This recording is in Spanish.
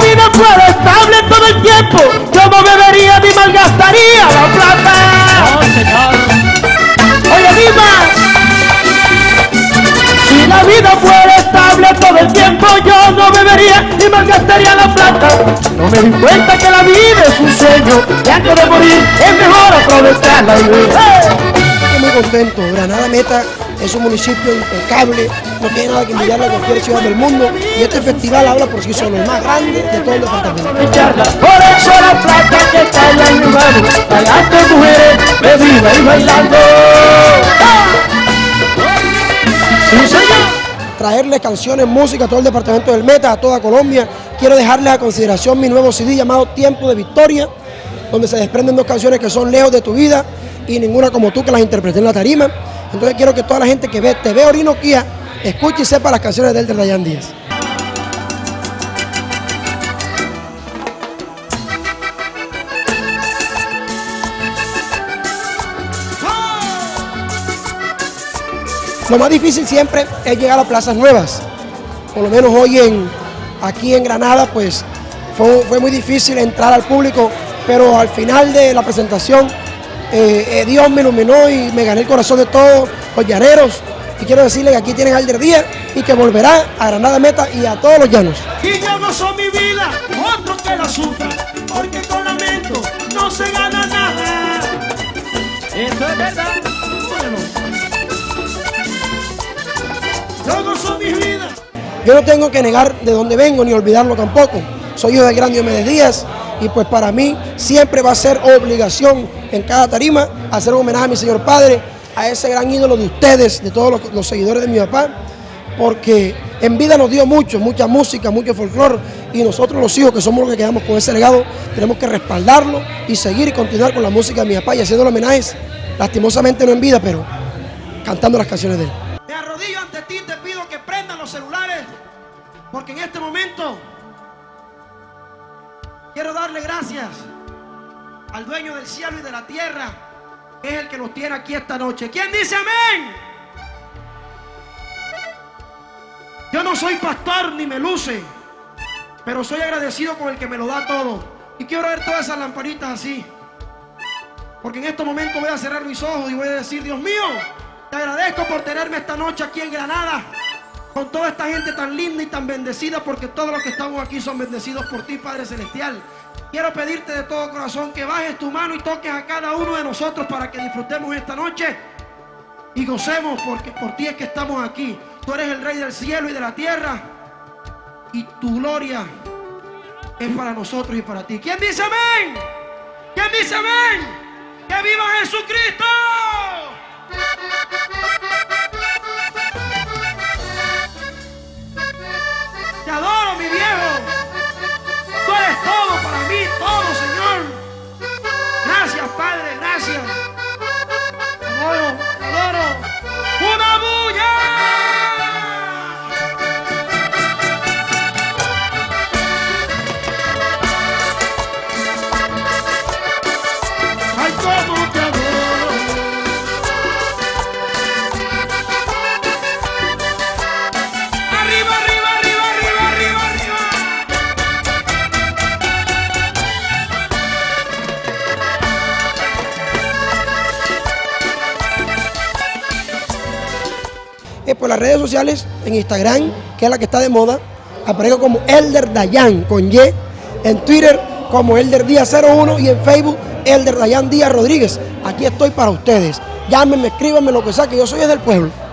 vida fuera estable todo el tiempo, yo no bebería ni malgastaría la plata. No, señor. Oye, Dima, si la vida fuera estable todo el tiempo, yo no bebería ni malgastaría la plata. No me di cuenta que la vida es un sueño y antes de morir es mejor aprovecharla y vivir. Estoy muy contento. Granada Meta es un municipio impecable, no tiene nada que envidiarle a cualquier ciudad del mundo, y este festival habla por sí solo, el más grande de todo el departamento. Por eso la plata que está en mi mano, bailando mujeres, bebida y bailando. Sí, señor. Traerles canciones, música a todo el departamento del Meta, a toda Colombia. Quiero dejarles a consideración mi nuevo CD llamado Tiempo de Victoria, donde se desprenden dos canciones que son Lejos de tu vida y Ninguna como tú, que las interpreté en la tarima. Entonces quiero que toda la gente que ve TV Orinoquía escuche y sepa las canciones de Elder Dayan Díaz. Lo más difícil siempre es llegar a plazas nuevas. Por lo menos hoy aquí en Granada pues fue muy difícil entrar al público, pero al final de la presentación Dios me iluminó y me gané el corazón de todos los llaneros. Y quiero decirles que aquí tienen a Elder Díaz y que volverá a Granada Meta y a todos los llanos. Y yo gozo mi vida, otro que la sufra, porque con lamento no se gana nada. Eso es verdad. Bueno, yo gozo mi vida. Yo no tengo que negar de dónde vengo ni olvidarlo tampoco. Soy hijo del gran Diomedes Díaz y pues para mí siempre va a ser obligación en cada tarima hacer un homenaje a mi señor padre, a ese gran ídolo de ustedes, de todos los seguidores de mi papá, porque en vida nos dio mucho, mucha música, mucho folclore, y nosotros los hijos que somos los que quedamos con ese legado, tenemos que respaldarlo y seguir y continuar con la música de mi papá y haciendo homenajes, lastimosamente no en vida, pero cantando las canciones de él. Me arrodillo ante ti y te pido que prendan los celulares, porque en este momento quiero darle gracias al dueño del cielo y de la tierra, que es el que nos tiene aquí esta noche. ¿Quién dice amén? Yo no soy pastor ni me luce, pero soy agradecido con el que me lo da todo. Y quiero ver todas esas lamparitas así, porque en este momento voy a cerrar mis ojos y voy a decir: Dios mío, te agradezco por tenerme esta noche aquí en Granada, con toda esta gente tan linda y tan bendecida, porque todos los que estamos aquí son bendecidos por ti, Padre Celestial. Quiero pedirte de todo corazón que bajes tu mano y toques a cada uno de nosotros para que disfrutemos esta noche y gocemos, porque por ti es que estamos aquí. Tú eres el Rey del cielo y de la tierra, y tu gloria es para nosotros y para ti. ¿Quién dice amén? ¿Quién dice amén? ¡Que viva Jesucristo! Te adoro, mi viejo. Tú eres todo para mí, todo, Señor. Gracias, Padre, gracias. Te adoro, te adoro. ¡Una bulla! ¡Ay, cómo te adoro! ¡Arriba, arriba, arriba, arriba, arriba, arriba! Por las redes sociales, en Instagram, que es la que está de moda, aparezco como Elder Dayan con Y, en Twitter como Elder Díaz 01 y en Facebook Elder Dayan Díaz Rodríguez. Aquí estoy para ustedes. Llámenme, escríbanme, lo que sea, que yo soy del pueblo.